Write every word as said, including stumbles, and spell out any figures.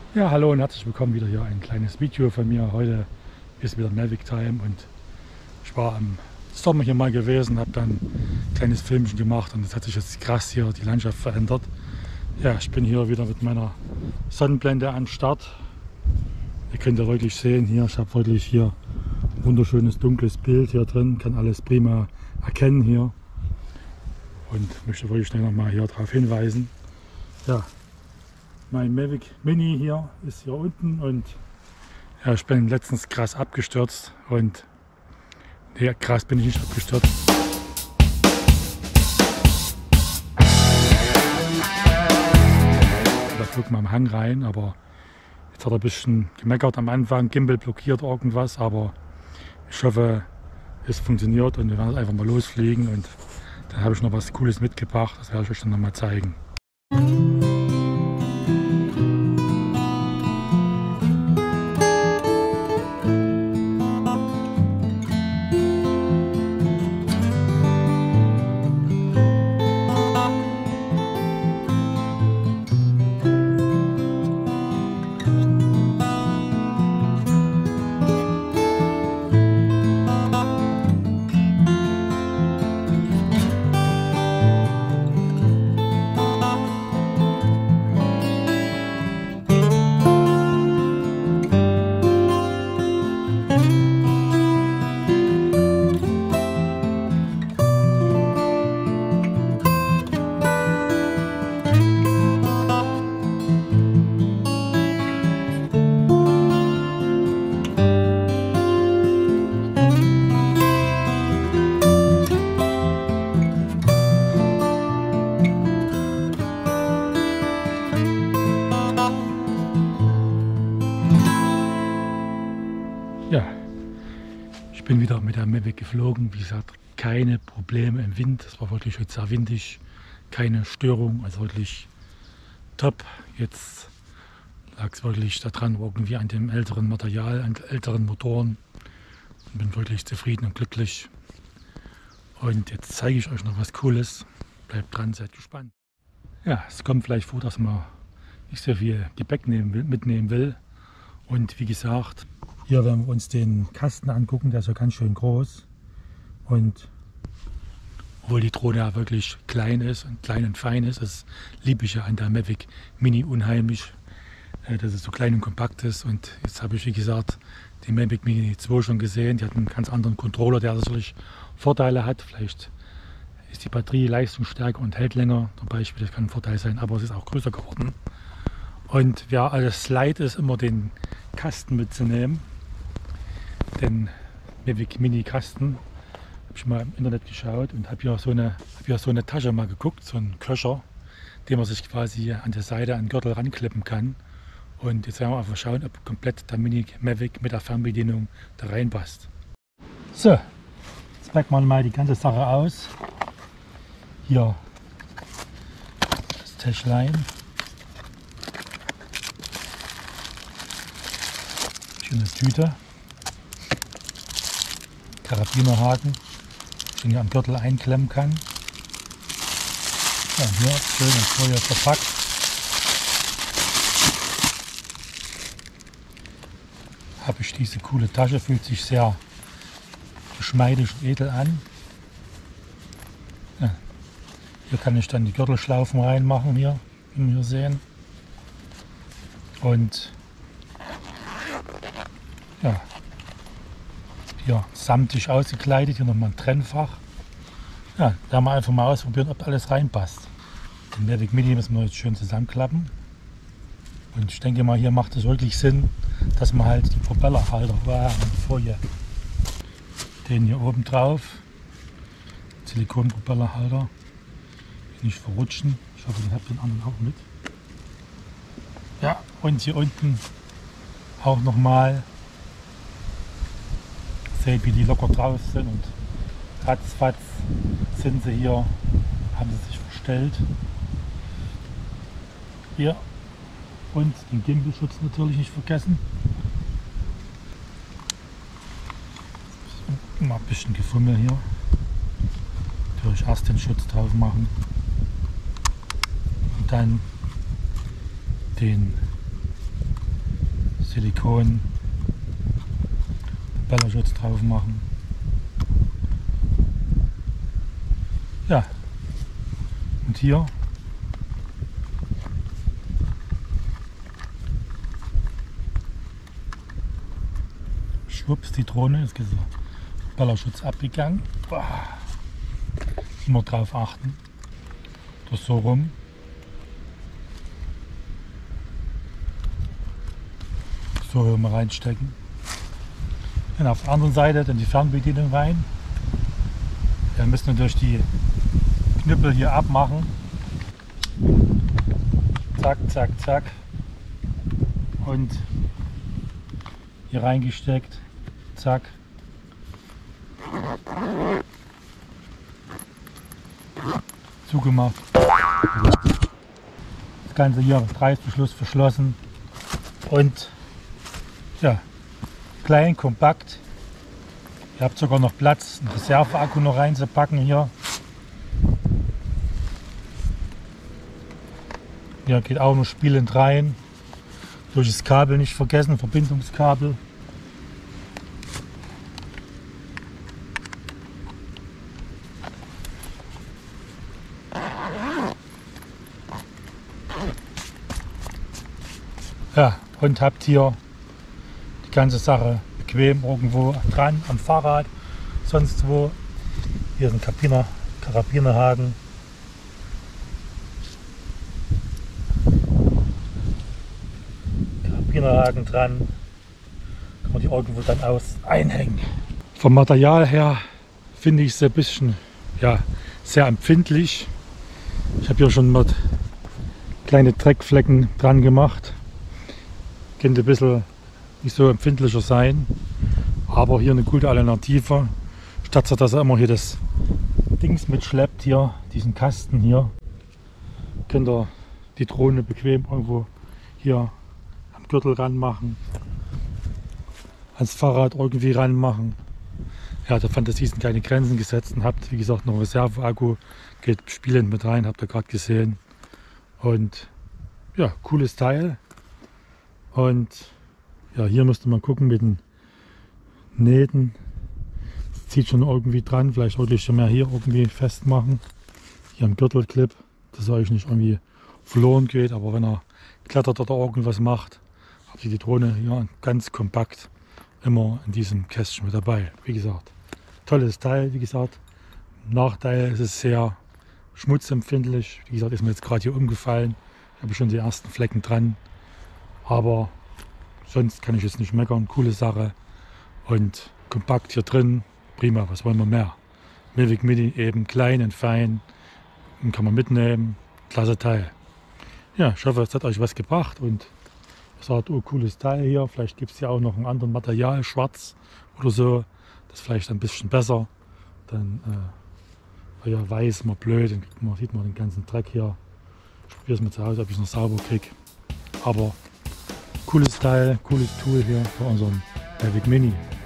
Ja, hallo und herzlich willkommen wieder hier ein kleines Video von mir. Heute ist wieder Mavic Time und ich war im Sommer hier mal gewesen, habe dann ein kleines Filmchen gemacht und es hat sich jetzt krass hier die Landschaft verändert. Ja, ich bin hier wieder mit meiner Sonnenblende am Start. Ihr könnt ja wirklich sehen hier, ich habe wirklich hier ein wunderschönes dunkles Bild hier drin, kann alles prima erkennen hier und möchte wirklich schnell noch mal hier darauf hinweisen. Ja, mein Mavic Mini hier ist hier unten und ja, ich bin letztens krass abgestürzt und nee, krass bin ich nicht abgestürzt. Da flog mal am Hang rein, aber jetzt hat er ein bisschen gemeckert am Anfang, Gimbal blockiert irgendwas, aber ich hoffe, es funktioniert und wir werden einfach mal losfliegen und dann habe ich noch was Cooles mitgebracht, das werde ich euch dann noch mal zeigen. Ja, ich bin wieder mit der Mavic geflogen. Wie gesagt, keine Probleme im Wind. Es war wirklich heute sehr windig, keine Störung, also wirklich top. Jetzt lag es wirklich daran, irgendwie an dem älteren Material, an älteren Motoren. Und bin wirklich zufrieden und glücklich. Und jetzt zeige ich euch noch was Cooles. Bleibt dran, seid gespannt. Ja, es kommt vielleicht vor, dass man nicht so viel Gepäck nehmen will, mitnehmen will. Und wie gesagt, hier, wenn wir uns den Kasten angucken, der ist ja ganz schön groß. Und obwohl die Drohne ja wirklich klein ist und klein und fein ist, das liebe ich ja an der Mavic Mini unheimlich, dass es so klein und kompakt ist. Und jetzt habe ich, wie gesagt, die Mavic Mini zwei schon gesehen. Die hat einen ganz anderen Controller, der natürlich Vorteile hat. Vielleicht ist die Batterie leistungsstärker und hält länger. Zum Beispiel, das kann ein Vorteil sein, aber es ist auch größer geworden. Und wer alles leid ist, immer den Kasten mitzunehmen. Den Mavic Mini Kasten habe ich mal im Internet geschaut und habe hier, so eine, hab hier so eine Tasche mal geguckt, so einen Köcher, den man sich quasi an der Seite an den Gürtel ranklippen kann. Und jetzt werden wir einfach schauen, ob komplett der Mini Mavic mit der Fernbedienung da reinpasst. So, jetzt packen wir mal die ganze Sache aus. Hier das Täschlein. Schöne Tüte. Karabinerhaken, den ich am Gürtel einklemmen kann. Ja, hier schön in Folie verpackt. Habe ich diese coole Tasche, fühlt sich sehr geschmeidig und edel an. Ja, hier kann ich dann die Gürtelschlaufen reinmachen, hier, wie wir hier sehen. Und ja, hier samtig ausgekleidet, hier nochmal ein Trennfach. Ja, da werden wir einfach mal ausprobieren, ob alles reinpasst. Den Mavic Mini müssen wir jetzt schön zusammenklappen. Und ich denke mal, hier macht es wirklich Sinn, dass man halt die Propellerhalter, wow, Folie, den hier oben drauf, Silikonpropellerhalter, nicht verrutschen. Ich hoffe, den habt ihr den anderen auch mit. Ja, und hier unten auch nochmal. Seht, wie die locker drauf sind und ratzfatz sind sie hier, haben sie sich verstellt. Hier und den Gimbal-Schutz natürlich nicht vergessen. Mal ein bisschen Gefummel hier. Natürlich erst den Schutz drauf machen und dann den Silikon, Propellerschutz drauf machen. Ja, und hier schwupps die Drohne, ist der Propellerschutz abgegangen. Boah. Immer drauf achten, das so rum. So hier mal reinstecken. Und auf der anderen Seite dann die Fernbedienung rein. Wir müssen natürlich die Knüppel hier abmachen. Zack, zack, zack. Und hier reingesteckt. Zack. Zugemacht. Das Ganze hier mit Reißverschluss verschlossen. Und ja, klein, kompakt. Ihr habt sogar noch Platz, einen Reserveakku noch reinzupacken hier. Hier geht auch noch spielend rein. Durch das Kabel nicht vergessen, Verbindungskabel. Ja, und habt hier die ganze Sache bequem irgendwo dran am Fahrrad, sonst wo. Hier ist ein Karabiner, Karabinerhaken. Karabinerhaken dran, kann man die irgendwo dann aus einhängen. Vom Material her finde ich es ein bisschen, ja, sehr empfindlich. Ich habe hier schon mit kleine Dreckflecken dran gemacht. Könnte ein bisschen nicht so empfindlicher sein, aber hier eine gute Alternative. Statt dass er immer hier das Dings mitschleppt, hier diesen Kasten hier, könnt ihr die Drohne bequem irgendwo hier am Gürtel ranmachen, ans Fahrrad irgendwie ranmachen. Ja, der Fantasie sind keine Grenzen gesetzt und habt, wie gesagt, noch einen Reserveakku, geht spielend mit rein, habt ihr gerade gesehen. Und ja, cooles Teil. Und ja, hier müsste man gucken mit den Nähten. Das zieht schon irgendwie dran, vielleicht sollte ich schon mehr hier irgendwie festmachen. Hier am Gürtelclip, dass er euch nicht irgendwie verloren geht. Aber wenn er klettert oder irgendwas macht, habt ihr die Drohne hier ganz kompakt immer in diesem Kästchen mit dabei. Wie gesagt, tolles Teil. Wie gesagt, Nachteil ist es sehr schmutzempfindlich. Wie gesagt, ist mir jetzt gerade hier umgefallen. Habe ich schon die ersten Flecken dran. Aber sonst kann ich jetzt nicht meckern. Coole Sache. Und kompakt hier drin. Prima, was wollen wir mehr? Mavic Mini eben klein und fein. Den kann man mitnehmen. Klasse Teil. Ja, ich hoffe, es hat euch was gebracht. Und ihr sagt, oh, cooles Teil hier. Vielleicht gibt es ja auch noch ein anderes Material, schwarz oder so. Das ist vielleicht ein bisschen besser. Dann äh, weil ja weiß, mal blöd. Dann man, sieht man den ganzen Dreck hier. Ich probiere es mal zu Hause, ob ich es noch sauber kriege. Aber cooles Teil, cooles Tool hier für unseren Mavic Mini.